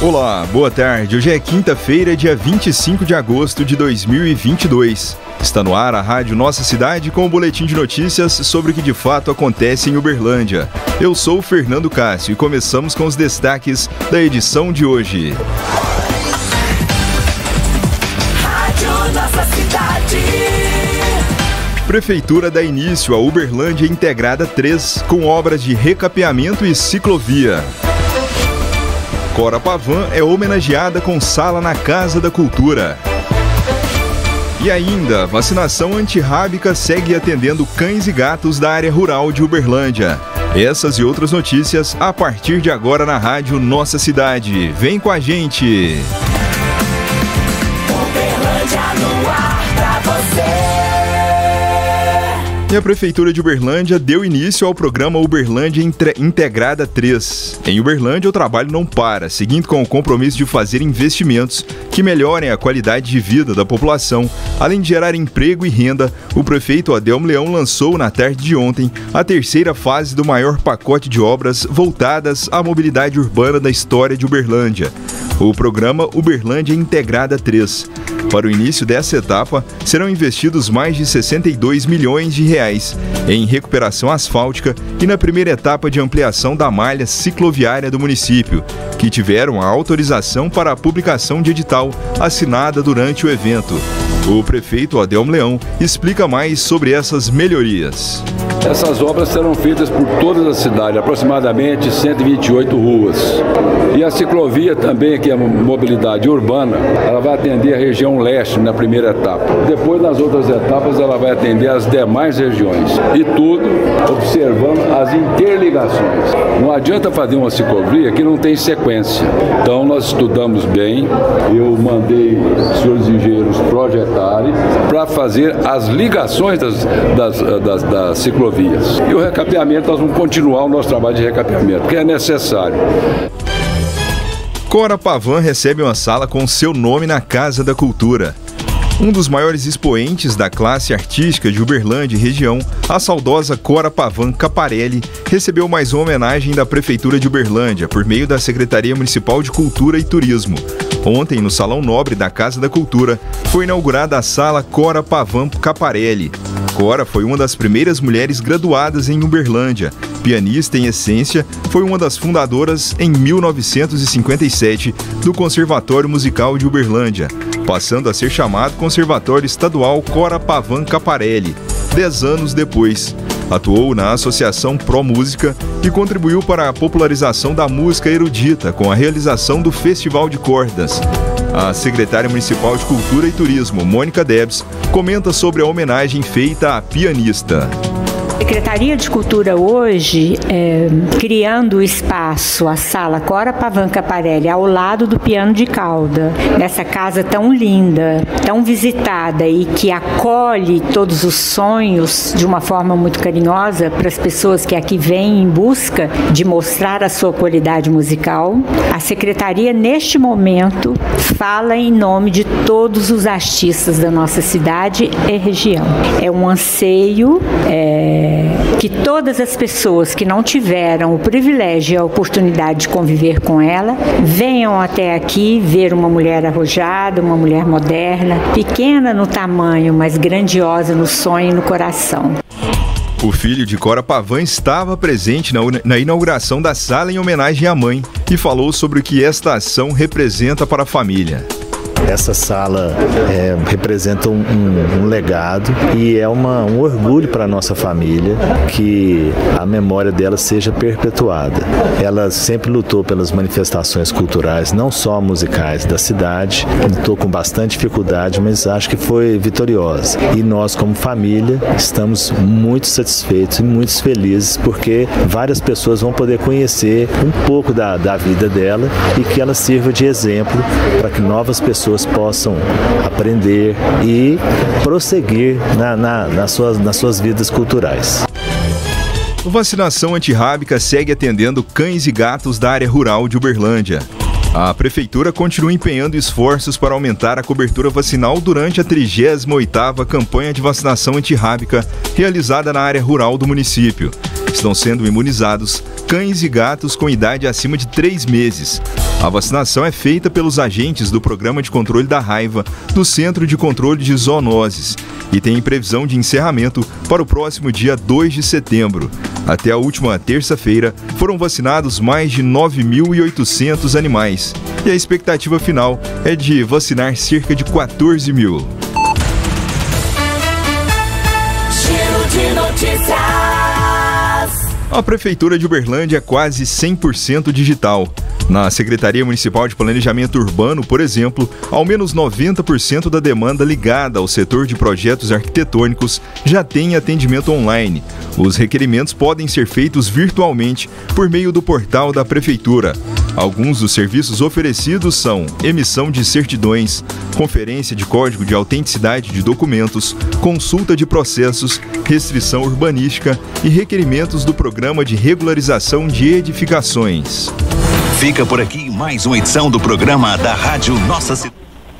Olá, boa tarde. Hoje é quinta-feira, dia 25 de agosto de 2022. Está no ar a Rádio Nossa Cidade com o boletim de notícias sobre o que de fato acontece em Uberlândia. Eu sou o Fernando Cássio e começamos com os destaques da edição de hoje. Rádio Nossa Cidade. Prefeitura dá início a Uberlândia Integrada 3 com obras de recapeamento e ciclovia. Cora Pavan é homenageada com sala na Casa da Cultura. E ainda, vacinação antirrábica segue atendendo cães e gatos da área rural de Uberlândia. Essas e outras notícias a partir de agora na Rádio Nossa Cidade. Vem com a gente! Uberlândia no ar pra você. E a Prefeitura de Uberlândia deu início ao programa Uberlândia Integrada 3. Em Uberlândia, o trabalho não para, seguindo com o compromisso de fazer investimentos que melhorem a qualidade de vida da população. Além de gerar emprego e renda, o prefeito Adelmo Leão lançou na tarde de ontem a terceira fase do maior pacote de obras voltadas à mobilidade urbana da história de Uberlândia, o programa Uberlândia Integrada 3. Para o início dessa etapa, serão investidos mais de 62 milhões de reais em recuperação asfáltica e na primeira etapa de ampliação da malha cicloviária do município, que tiveram a autorização para a publicação de edital assinada durante o evento. O prefeito Adelmo Leão explica mais sobre essas melhorias. Essas obras serão feitas por toda a cidade, aproximadamente 128 ruas. E a ciclovia também, que é a mobilidade urbana, ela vai atender a região leste na primeira etapa. Depois, nas outras etapas, ela vai atender as demais regiões. E tudo observando as interligações. Não adianta fazer uma ciclovia que não tem sequência. Então, nós estudamos bem. Eu mandei os senhores engenheiros projetarem para fazer as ligações das ciclovias. E o recapeamento, nós vamos continuar o nosso trabalho de recapeamento, que é necessário. Cora Pavan recebe uma sala com seu nome na Casa da Cultura. Um dos maiores expoentes da classe artística de Uberlândia e região, a saudosa Cora Pavan Caparelli, recebeu mais uma homenagem da Prefeitura de Uberlândia por meio da Secretaria Municipal de Cultura e Turismo. Ontem, no Salão Nobre da Casa da Cultura, foi inaugurada a Sala Cora Pavan Caparelli. Cora foi uma das primeiras mulheres graduadas em Uberlândia. Pianista em essência, foi uma das fundadoras em 1957 do Conservatório Musical de Uberlândia, passando a ser chamado Conservatório Estadual Cora Pavan Caparelli. 10 anos depois, atuou na Associação Pro Música e contribuiu para a popularização da música erudita com a realização do Festival de Cordas. A secretária municipal de Cultura e Turismo, Mônica Debs, comenta sobre a homenagem feita à pianista. A Secretaria de Cultura hoje, criando o espaço, a Sala Cora Pavan Caparelli, ao lado do piano de cauda, nessa casa tão linda, tão visitada e que acolhe todos os sonhos de uma forma muito carinhosa para as pessoas que aqui vêm em busca de mostrar a sua qualidade musical. A Secretaria, neste momento, fala em nome de todos os artistas da nossa cidade e região. É um anseio que todas as pessoas que não tiveram o privilégio e a oportunidade de conviver com ela venham até aqui ver uma mulher arrojada, uma mulher moderna, pequena no tamanho, mas grandiosa no sonho e no coração. O filho de Cora Pavan estava presente na inauguração da sala em homenagem à mãe e falou sobre o que esta ação representa para a família. Essa sala representa um legado e é um orgulho para a nossa família que a memória dela seja perpetuada. Ela sempre lutou pelas manifestações culturais, não só musicais da cidade, lutou com bastante dificuldade, mas acho que foi vitoriosa. E nós, como família, estamos muito satisfeitos e muito felizes porque várias pessoas vão poder conhecer um pouco da vida dela e que ela sirva de exemplo para que novas pessoas possam aprender e prosseguir nas suas vidas culturais. Vacinação antirrábica segue atendendo cães e gatos da área rural de Uberlândia. A Prefeitura continua empenhando esforços para aumentar a cobertura vacinal durante a 38ª campanha de vacinação antirrábica realizada na área rural do município. Estão sendo imunizados cães e gatos com idade acima de 3 meses. A vacinação é feita pelos agentes do Programa de Controle da Raiva do Centro de Controle de Zoonoses e tem previsão de encerramento para o próximo dia 2 de setembro. Até a última terça-feira, foram vacinados mais de 9.800 animais e a expectativa final é de vacinar cerca de 14 mil. Giro de notícias. A Prefeitura de Uberlândia é quase 100% digital. Na Secretaria Municipal de Planejamento Urbano, por exemplo, ao menos 90% da demanda ligada ao setor de projetos arquitetônicos já tem atendimento online. Os requerimentos podem ser feitos virtualmente por meio do portal da Prefeitura. Alguns dos serviços oferecidos são emissão de certidões, conferência de código de autenticidade de documentos, consulta de processos, restrição urbanística e requerimentos do Programa de Regularização de Edificações. Fica por aqui mais uma edição do programa da Rádio Nossa Cidade.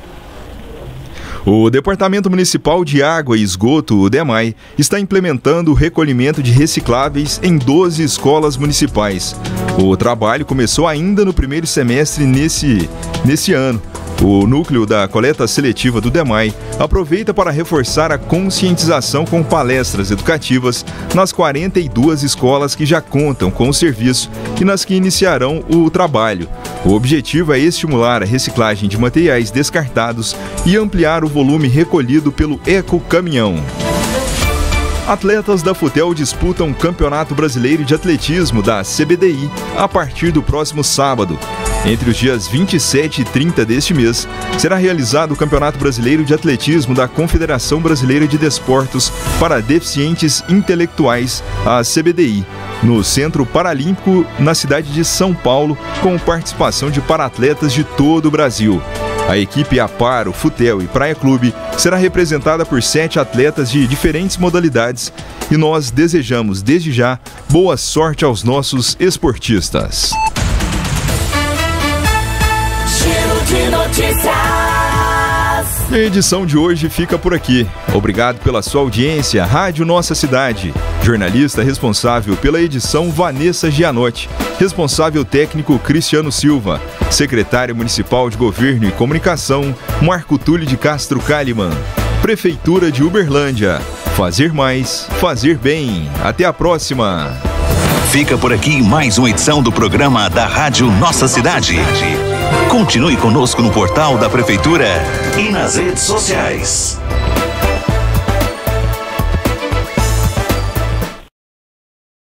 O Departamento Municipal de Água e Esgoto, o DEMAI, está implementando o recolhimento de recicláveis em 12 escolas municipais. O trabalho começou ainda no primeiro semestre nesse ano. O núcleo da coleta seletiva do DEMAI aproveita para reforçar a conscientização com palestras educativas nas 42 escolas que já contam com o serviço e nas que iniciarão o trabalho. O objetivo é estimular a reciclagem de materiais descartados e ampliar o volume recolhido pelo Ecocaminhão. Atletas da Futel disputam o Campeonato Brasileiro de Atletismo da CBDI a partir do próximo sábado. Entre os dias 27 e 30 deste mês, será realizado o Campeonato Brasileiro de Atletismo da Confederação Brasileira de Desportos para Deficientes Intelectuais, a CBDI, no Centro Paralímpico, na cidade de São Paulo, com participação de paratletas de todo o Brasil. A equipe Aparo, Futel e Praia Clube será representada por 7 atletas de diferentes modalidades e nós desejamos, desde já, boa sorte aos nossos esportistas. Giro de notícias. A edição de hoje fica por aqui. Obrigado pela sua audiência, Rádio Nossa Cidade. Jornalista responsável pela edição, Vanessa Gianotti. Responsável técnico, Cristiano Silva. Secretário Municipal de Governo e Comunicação, Marco Túlio de Castro Kalimann. Prefeitura de Uberlândia. Fazer mais, fazer bem. Até a próxima. Fica por aqui mais uma edição do programa da Rádio Nossa Cidade. Continue conosco no portal da Prefeitura e nas redes sociais.